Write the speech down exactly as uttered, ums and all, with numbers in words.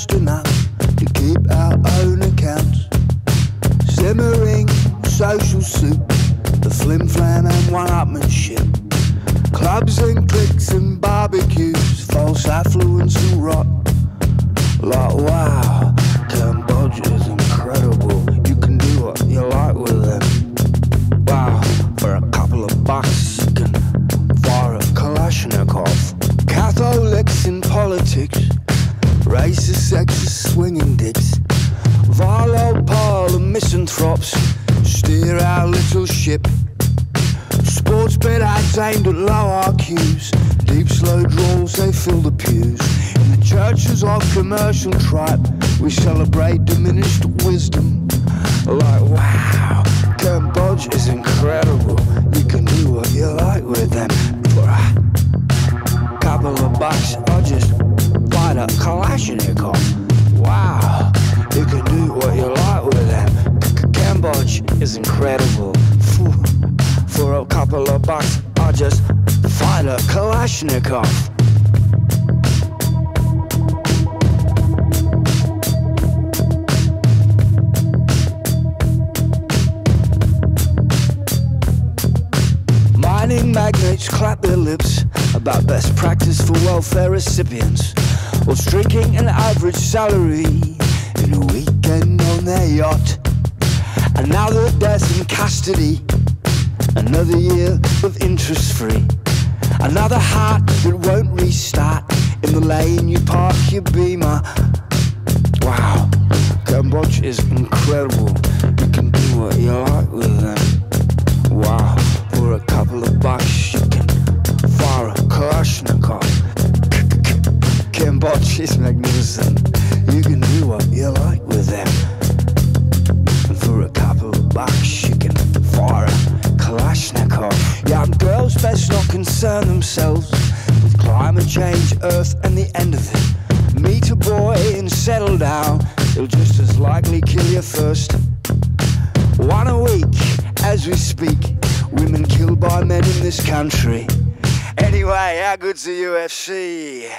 just enough to keep our own accounts. Simmering social soup, the flim-flam and one-upmanship, clubs and cliques and barbecues, false affluence and rot. Like wow, Cambodia's incredible. You can do what you like with them. Wow, for a couple of bucks you can fire a Kalashnikov. Catholics in politics, racist, sexist, swinging dicks, vile old pile of misanthropes steer our little ship. Sports bet ads aimed at low I Qs, deep slow drawls they fill the pews. In the churches of commercial tripe we celebrate diminished wisdom. Like wow, Cambodia is incredible. You can do what you like with them. For a couple of bucks I'll just fight a Kalashnikov. Wow, you can do what you like with them. Cambodia is incredible. For a couple of bucks I'll just fight a Kalashnikov. Mining magnates clap their lips about best practice for welfare recipients, or streaking an average salary in a weekend on their yacht. Another death in custody, another year of interest free, another heart that won't restart in the lane you park your Beamer. Wow, Cambodia is incredible. You can do what you like with them. Wow, for a couple of bucks you can fire a Kalashnikov. Cambodia is magnificent. You can do what you like with them. And for a couple of bucks you can fire a Kalashnikov. Young girls best not concern themselves with climate change, earth and the end of it. Meet a boy and settle down, he'll just as likely kill you first. One a week as we speak, women killed by men in this country. Anyway, how good's the U F C?